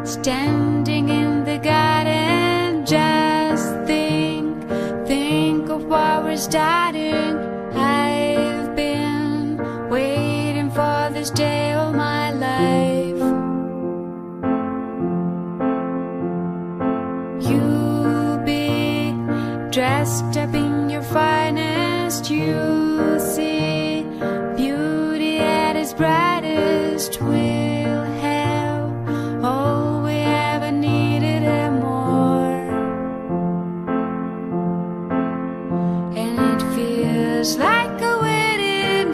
standing in the garden, just think of what we're starting. I've been waiting for this day all my life. You'll be dressed up in your finest. You'll see beauty at its brightest. We'll have all we ever needed and more. And it feels like a wedding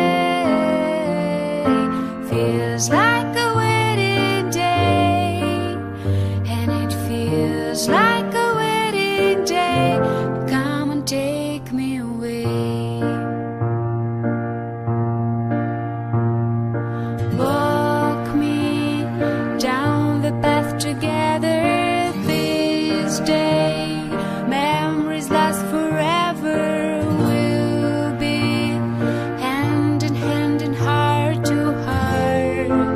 day. Feels like a wedding day. And it feels like a wedding day. Come and take me away. Walk me down the path together this day. Memories last forever. We'll be hand in hand and heart to heart.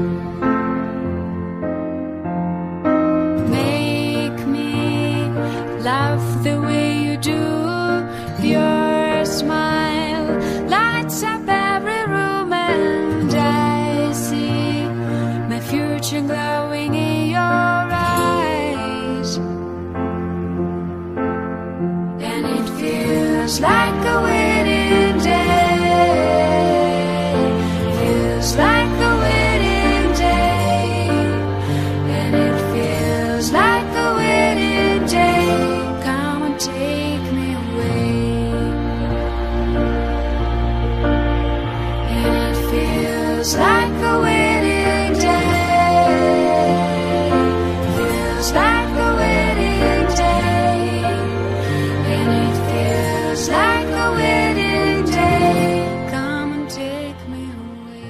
Make me laugh the way you do. Your smile lights up every room, and I see my future glowing in your eyes. And it feels like a wedding day. Feels like a wedding day. And it feels like a wedding day. Come and take me away. And it feels like a wedding day. Feels like a wedding day. And it feels like a wedding day. Come and take me away.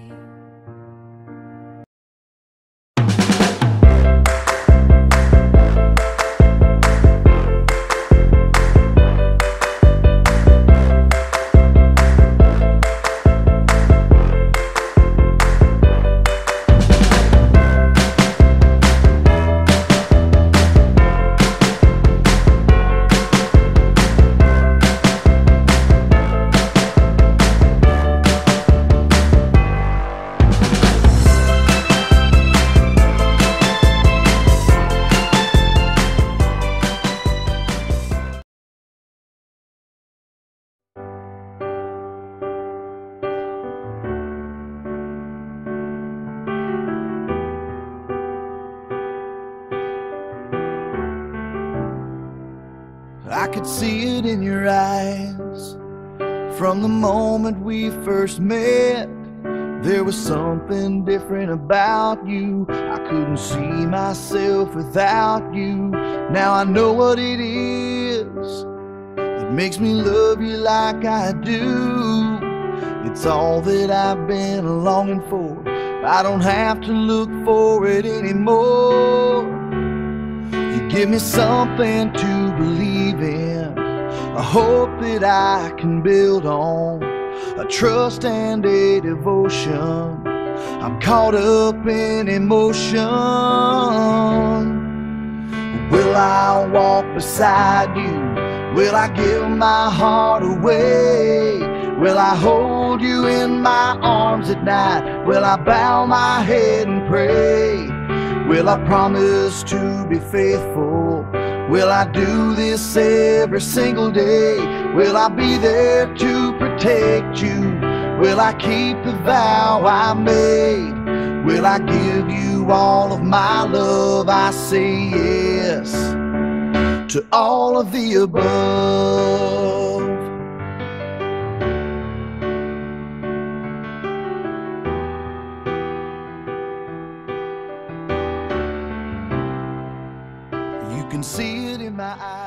I could see it in your eyes from the moment we first met. There was something different about you. I couldn't see myself without you. Now I know what it is that makes me love you like I do. It's all that I've been longing for. I don't have to look for it anymore. You give me something to believe in, a hope that I can build on, a trust and a devotion. I'm caught up in emotion. Will I walk beside you? Will I give my heart away? Will I hold you in my arms at night? Will I bow my head and pray? Will I promise to be faithful? Will I do this every single day? Will I be there to protect you? Will I keep the vow I made? Will I give you all of my love? I say yes to all of the above. You can see it in my eyes.